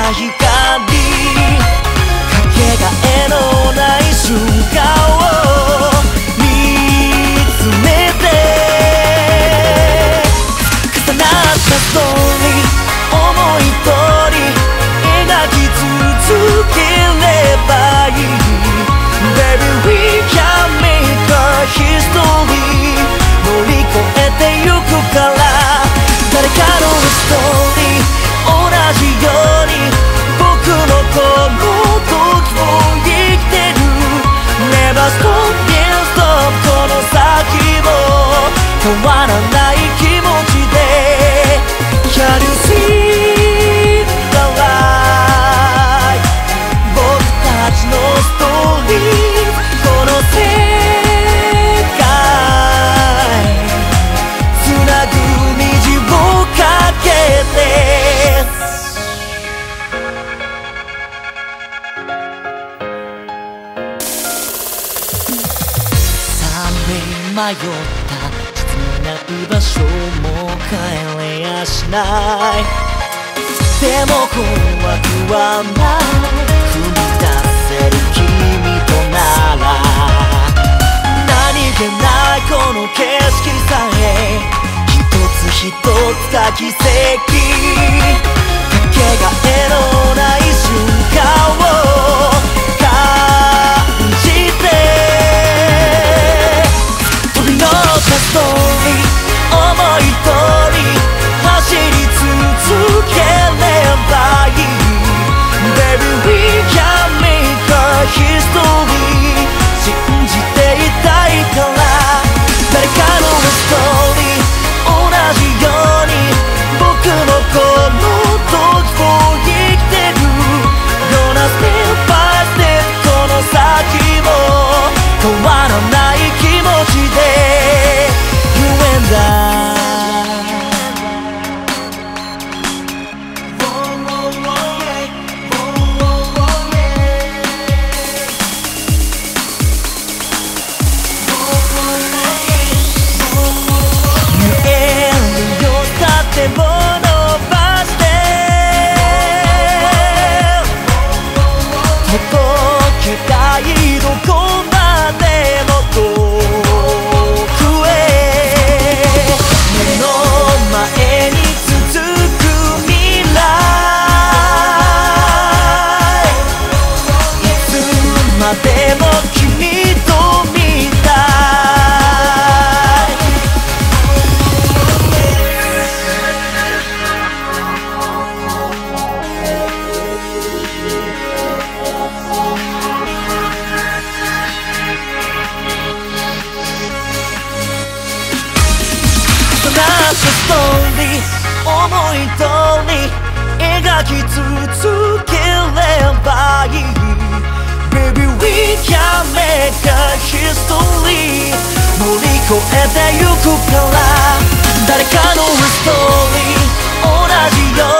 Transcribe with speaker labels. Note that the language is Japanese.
Speaker 1: な光、かけがえのない瞬間を見つめて、重なったストーリー思い通り描き続ければいい。 Baby we can make a history 乗り越えてゆくから、誰かのストーリー同じように僕もこの時を生きてる。 Never stop, can't stop この先も変わらない気持ちで Can you see the light 僕たちのストーリー、この世界つなぐ虹をかけて。迷った実ない場所も帰れやしない。でも怖くはない、踏み出せる君となら。何気ないこの景色さえ一つ一つが奇跡、かけがえのない瞬間を感じて、ストーリー思い通り走り続ければいい。 Baby we can make a history 信じていたいから、誰かのストーリー同じように僕もこの時を生きてる。 Gonna step by step この先も変わらない気持ちで手を伸ばして届けたい、どこまでも遠くへ。目の前に続く未来、いつまでも君と見たい。ストーリー思い通り描き続ければいい。 Baby we can make a history 乗り越えてゆくから、誰かのストーリー同じよう